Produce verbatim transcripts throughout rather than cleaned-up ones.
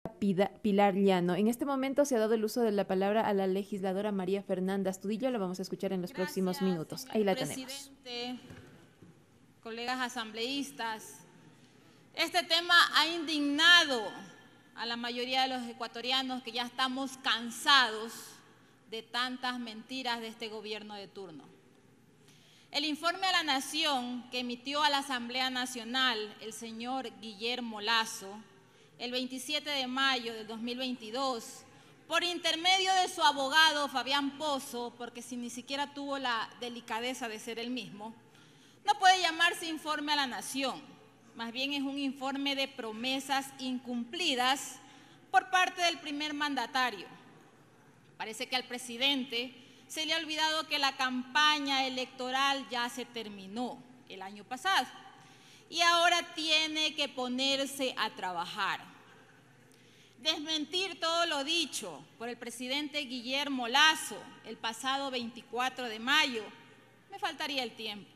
Pilar Llano. En este momento se ha dado el uso de la palabra a la legisladora María Fernanda Astudillo. La vamos a escuchar en los Gracias, próximos minutos. Ahí la tenemos. Colegas asambleístas, este tema ha indignado a la mayoría de los ecuatorianos que ya estamos cansados de tantas mentiras de este gobierno de turno. El informe a la Nación que emitió a la Asamblea Nacional el señor Guillermo Lasso el veintisiete de mayo del dos mil veintidós, por intermedio de su abogado Fabián Pozo, porque si ni siquiera tuvo la delicadeza de ser él mismo, no puede llamarse informe a la Nación, más bien es un informe de promesas incumplidas por parte del primer mandatario. Parece que al presidente se le ha olvidado que la campaña electoral ya se terminó el año pasado y ahora tiene que ponerse a trabajar. Desmentir todo lo dicho por el presidente Guillermo Lasso el pasado veinticuatro de mayo, me faltaría el tiempo.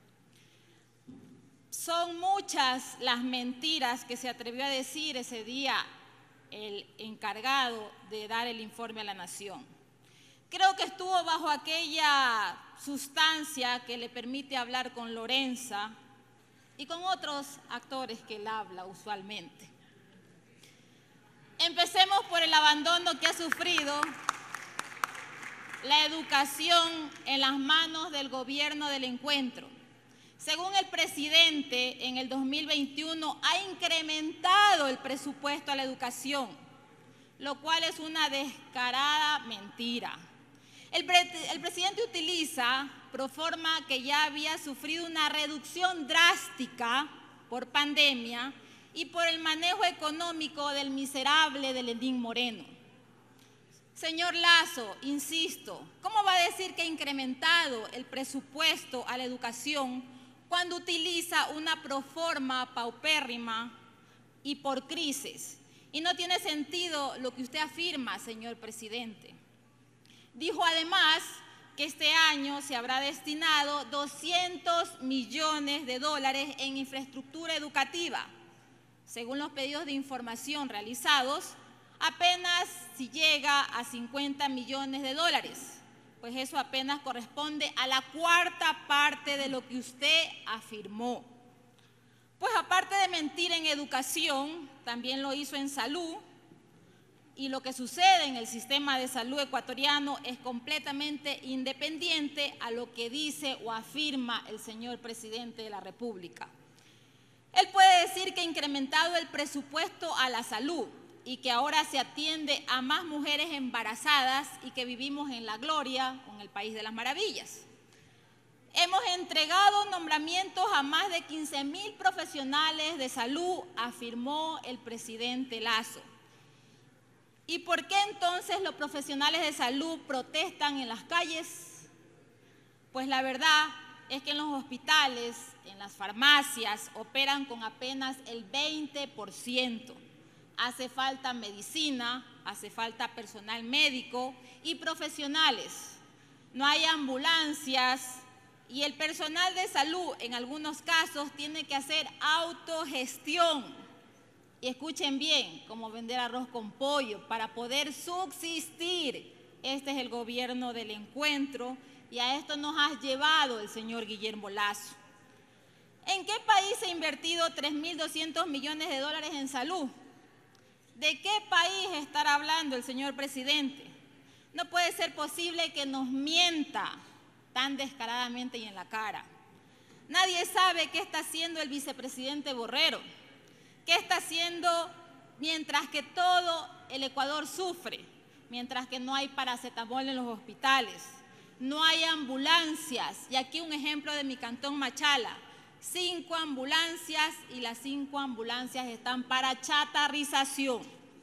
Son muchas las mentiras que se atrevió a decir ese día el encargado de dar el informe a la Nación. Creo que estuvo bajo aquella sustancia que le permite hablar con Lorenza y con otros actores que él habla usualmente. Empecemos por el abandono que ha sufrido la educación en las manos del gobierno del encuentro. Según el presidente, en el dos mil veintiuno ha incrementado el presupuesto a la educación, lo cual es una descarada mentira. El, pre el presidente utiliza proforma que ya había sufrido una reducción drástica por pandemia y por el manejo económico del miserable de Lenín Moreno. Señor Lasso, insisto, ¿cómo va a decir que ha incrementado el presupuesto a la educación cuando utiliza una proforma paupérrima y por crisis? Y no tiene sentido lo que usted afirma, señor presidente. Dijo además que este año se habrá destinado doscientos millones de dólares en infraestructura educativa. Según los pedidos de información realizados, apenas si llega a cincuenta millones de dólares, pues eso apenas corresponde a la cuarta parte de lo que usted afirmó. Pues aparte de mentir en educación, también lo hizo en salud, y lo que sucede en el sistema de salud ecuatoriano es completamente independiente a lo que dice o afirma el señor presidente de la República. Él puede decir que ha incrementado el presupuesto a la salud y que ahora se atiende a más mujeres embarazadas y que vivimos en la gloria, en el país de las maravillas. Hemos entregado nombramientos a más de quince mil profesionales de salud, afirmó el presidente Lasso. ¿Y por qué entonces los profesionales de salud protestan en las calles? Pues la verdad es que en los hospitales, en las farmacias, operan con apenas el veinte por ciento. Hace falta medicina, hace falta personal médico y profesionales. No hay ambulancias y el personal de salud en algunos casos tiene que hacer autogestión. Y escuchen bien, como vender arroz con pollo para poder subsistir. Este es el gobierno del encuentro y a esto nos ha llevado el señor Guillermo Lasso. ¿En qué país se ha invertido tres mil doscientos millones de dólares en salud? ¿De qué país estará hablando el señor presidente? No puede ser posible que nos mienta tan descaradamente y en la cara. Nadie sabe qué está haciendo el vicepresidente Borrero. ¿Qué está haciendo mientras que todo el Ecuador sufre? Mientras que no hay paracetamol en los hospitales, no hay ambulancias. Y aquí un ejemplo de mi cantón Machala. Cinco ambulancias y las cinco ambulancias están para chatarrización.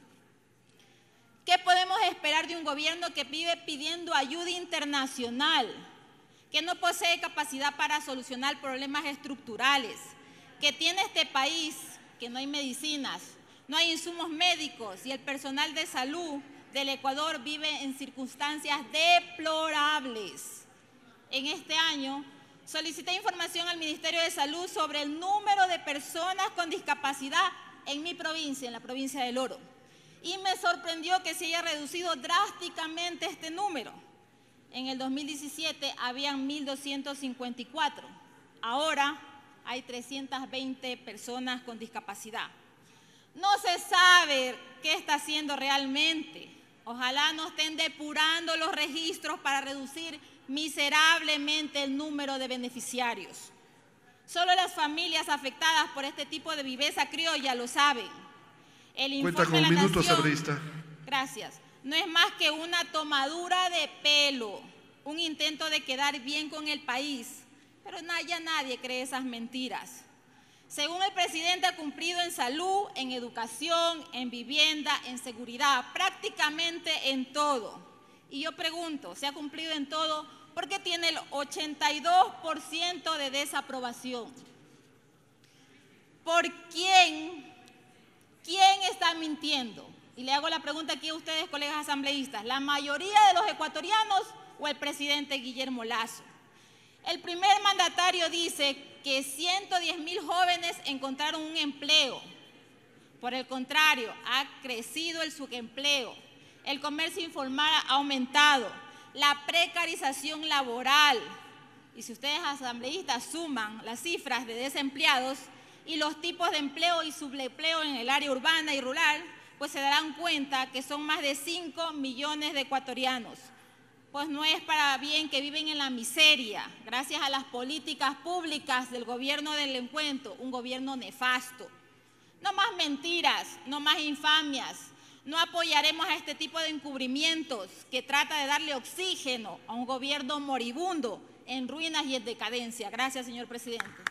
¿Qué podemos esperar de un gobierno que vive pidiendo ayuda internacional, que no posee capacidad para solucionar problemas estructurales, que tiene este país que no hay medicinas, no hay insumos médicos y el personal de salud del Ecuador vive en circunstancias deplorables? En este año solicité información al Ministerio de Salud sobre el número de personas con discapacidad en mi provincia, en la provincia del Oro. Y me sorprendió que se haya reducido drásticamente este número. En el dos mil diecisiete habían mil doscientos cincuenta y cuatro. Ahora hay trescientas veinte personas con discapacidad. No se sabe qué está haciendo realmente. Ojalá no estén depurando los registros para reducir miserablemente el número de beneficiarios. Solo las familias afectadas por este tipo de viveza criolla lo saben. El Cuenta con un minuto, asambleísta. Gracias. No es más que una tomadura de pelo, un intento de quedar bien con el país, pero ya nadie cree esas mentiras. Según el presidente, ha cumplido en salud, en educación, en vivienda, en seguridad, prácticamente en todo. Y yo pregunto, ¿se ha cumplido en todo? Porque tiene el ochenta y dos por ciento de desaprobación. ¿Por quién? ¿Quién está mintiendo? Y le hago la pregunta aquí a ustedes, colegas asambleístas, ¿la mayoría de los ecuatorianos o el presidente Guillermo Lasso? El primer mandatario dice que ciento diez mil jóvenes encontraron un empleo. Por el contrario, ha crecido el subempleo, el comercio informal ha aumentado, la precarización laboral. Y si ustedes asambleístas suman las cifras de desempleados y los tipos de empleo y subempleo en el área urbana y rural, pues se darán cuenta que son más de cinco millones de ecuatorianos. Pues no es para bien que viven en la miseria, gracias a las políticas públicas del gobierno del encuentro, un gobierno nefasto. No más mentiras, no más infamias. No apoyaremos a este tipo de encubrimientos que trata de darle oxígeno a un gobierno moribundo, en ruinas y en decadencia. Gracias, señor presidente.